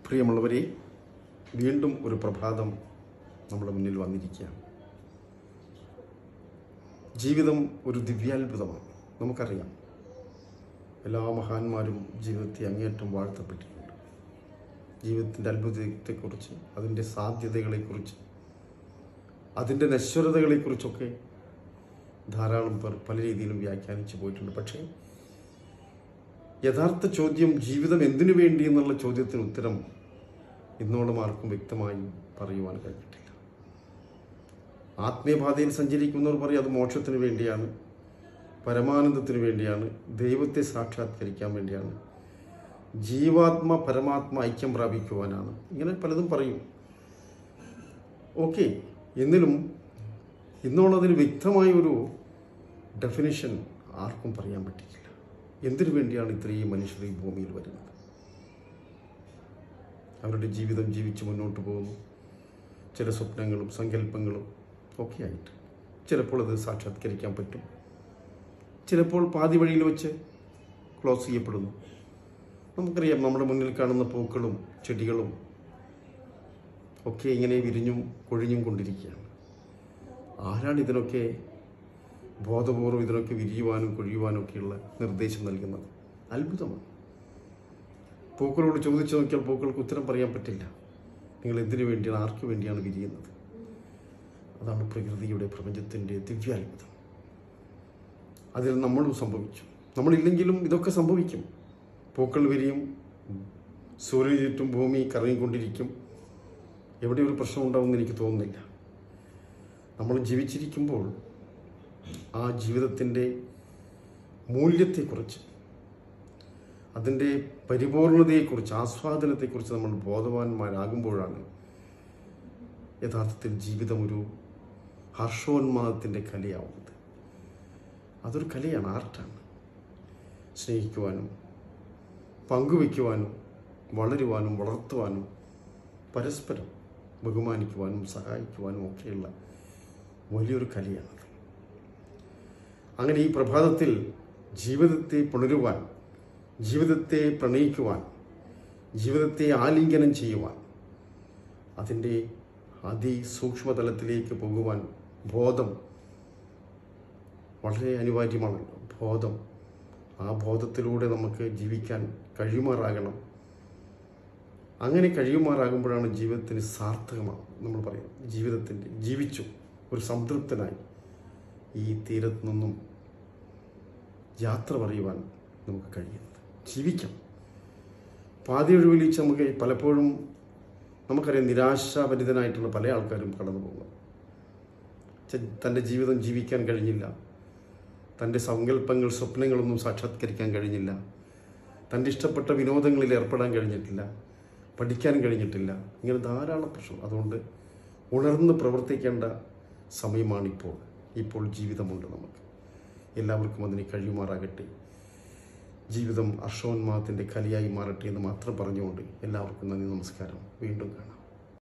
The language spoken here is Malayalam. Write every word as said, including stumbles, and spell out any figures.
പ്രിയമുള്ളവരെ, വീണ്ടും ഒരു പ്രഭാതം നമ്മുടെ മുന്നിൽ വന്നിരിക്കുകയാണ്. ജീവിതം ഒരു ദിവ്യാത്ഭുതമാണ്. നമുക്കറിയാം, എല്ലാ മഹാന്മാരും ജീവിതത്തെ അങ്ങേയറ്റം വാഴ്ത്തപ്പെട്ടിട്ടുണ്ട്. ജീവിതത്തിൻ്റെ അത്ഭുതത്തെക്കുറിച്ച്, അതിൻ്റെ സാധ്യതകളെക്കുറിച്ച്, അതിൻ്റെ നശ്വരതകളെക്കുറിച്ചൊക്കെ ധാരാളം പേർ പല രീതിയിലും വ്യാഖ്യാനിച്ചു പോയിട്ടുണ്ട്. പക്ഷേ യഥാർത്ഥ ചോദ്യം ജീവിതം എന്തിനു വേണ്ടി എന്നുള്ള ചോദ്യത്തിന് ഉത്തരം ഇന്നോളം ആർക്കും വ്യക്തമായി പറയുവാൻ കഴിഞ്ഞിട്ടില്ല. ആത്മീയപാതയിൽ സഞ്ചരിക്കുന്നവർ പറയും അത് മോക്ഷത്തിന് വേണ്ടിയാണ്, പരമാനന്ദത്തിന് വേണ്ടിയാണ്, ദൈവത്തെ സാക്ഷാത്കരിക്കാൻ വേണ്ടിയാണ്, ജീവാത്മ പരമാത്മ ഐക്യം പ്രാപിക്കുവാനാണ്. ഇങ്ങനെ പലതും പറയും. ഓക്കെ, എന്നിലും ഇന്നോളതിന് വ്യക്തമായ ഒരു ഡെഫിനിഷൻ ആർക്കും പറയാൻ പറ്റിയില്ല. എന്തിനു വേണ്ടിയാണ് ഇത്രയും മനുഷ്യർ ഈ ഭൂമിയിൽ വരുന്നത്? അവരുടെ ജീവിതം ജീവിച്ച് മുന്നോട്ട് പോകുന്നു, ചില സ്വപ്നങ്ങളും സങ്കല്പങ്ങളും ഒക്കെ ആയിട്ട്. ചിലപ്പോൾ അത് സാക്ഷാത്കരിക്കാൻ പറ്റും, ചിലപ്പോൾ പാതി വഴിയിൽ വെച്ച് ക്ലോസ് ചെയ്യപ്പെടുന്നു. നമുക്കറിയാം, നമ്മുടെ മുന്നിൽ കാണുന്ന പൂക്കളും ചെടികളും ഒക്കെ ഇങ്ങനെ വിരിഞ്ഞും കൊഴിഞ്ഞും കൊണ്ടിരിക്കുകയാണ്. ആരാണ് ഇതിനൊക്കെ ബോധപൂർവ്വം ഇതിനൊക്കെ വിരിയുവാനും കൊഴിയുവാനും ഒക്കെയുള്ള നിർദ്ദേശം നൽകുന്നത്? അത്ഭുതമാണ്. പൂക്കളോട് ചോദിച്ചു നോക്കിയാൽ പൂക്കൾക്ക് ഉത്തരം പറയാൻ പറ്റില്ല. നിങ്ങൾ എന്തിനു വേണ്ടിയാണ്, ആർക്കു വേണ്ടിയാണ് വിരിയുന്നത്? അതാണ് പ്രകൃതിയുടെ, പ്രപഞ്ചത്തിൻ്റെ ദിവ്യാത്ഭുതം. അതിൽ നമ്മളും സംഭവിച്ചു. നമ്മളില്ലെങ്കിലും ഇതൊക്കെ സംഭവിക്കും. പൂക്കൾ വിരിയും, സൂര്യന് ചുറ്റും ഭൂമി കറങ്ങിക്കൊണ്ടിരിക്കും. എവിടെ ഒരു പ്രശ്നം ഉണ്ടാവുമെന്ന് എനിക്ക് തോന്നുന്നില്ല. നമ്മൾ ജീവിച്ചിരിക്കുമ്പോൾ ആ ജീവിതത്തിൻ്റെ മൂല്യത്തെക്കുറിച്ച്, അതിൻ്റെ പരിപൂർണതയെക്കുറിച്ച്, ആസ്വാദനത്തെക്കുറിച്ച് നമ്മൾ ബോധവാന്മാരാകുമ്പോഴാണ് യഥാർത്ഥത്തിൽ ജീവിതം ഒരു ഹർഷോന്മാദത്തിൻ്റെ കലയാവുന്നത്. അതൊരു കലയാണ്, ആർട്ടാണ്. സ്നേഹിക്കുവാനും പങ്കുവയ്ക്കുവാനും വളരുവാനും വളർത്തുവാനും പരസ്പരം ബഹുമാനിക്കുവാനും സഹായിക്കുവാനും ഒക്കെയുള്ള വലിയൊരു കലയാണ്. അങ്ങനെ ഈ പ്രഭാതത്തിൽ ജീവിതത്തെ പുണരുവാൻ, ജീവിതത്തെ പ്രണയിക്കുവാൻ, ജീവിതത്തെ ആലിംഗനം ചെയ്യുവാൻ, അതിൻ്റെ അതിസൂക്ഷ്മതലത്തിലേക്ക് പോകുവാൻ ബോധം വളരെ അനിവാര്യമാണല്ലോ. ബോധം, ആ ബോധത്തിലൂടെ നമുക്ക് ജീവിക്കാൻ കഴിയുമാറാകണം. അങ്ങനെ കഴിയുമാറാകുമ്പോഴാണ് ജീവിതത്തിന് സാർത്ഥകമാണ്. നമ്മൾ പറയും ജീവിതത്തിൻ്റെ ജീവിച്ചു ഒരു സംതൃപ്തനായി ഈ തീരത്തു നിന്നും യാത്ര പറയുവാൻ നമുക്ക് കഴിയുന്നത്. ജീവിക്കാം. പാതി ഒഴിവിലിച്ച് നമുക്ക് പലപ്പോഴും നമുക്കറിയാം, നിരാശാഭരിതനായിട്ടുള്ള പല ആൾക്കാരും കടന്നു പോകുന്നു. തൻ്റെ ജീവിതം ജീവിക്കാൻ കഴിഞ്ഞില്ല, തൻ്റെ സങ്കല്പങ്ങൾ സ്വപ്നങ്ങളൊന്നും സാക്ഷാത്കരിക്കാൻ കഴിഞ്ഞില്ല, തൻ്റെ ഇഷ്ടപ്പെട്ട വിനോദങ്ങളിൽ ഏർപ്പെടാൻ കഴിഞ്ഞിട്ടില്ല, പഠിക്കാൻ കഴിഞ്ഞിട്ടില്ല. ഇങ്ങനെ ധാരാളം പ്രശ്നം. അതുകൊണ്ട് ഉണർന്ന് പ്രവർത്തിക്കേണ്ട സമയമാണിപ്പോൾ. ഇപ്പോൾ ജീവിതമുണ്ട് നമുക്ക്. എല്ലാവർക്കും അതിന് കഴിയുമാറാകട്ടെ. ജീവിതം ഹർഷോന്മാദത്തിൻ്റെ കലയായി മാറട്ടെ എന്ന് മാത്രം പറഞ്ഞുകൊണ്ട് എല്ലാവർക്കും നന്ദി, നമസ്കാരം. വീണ്ടും കാണാം.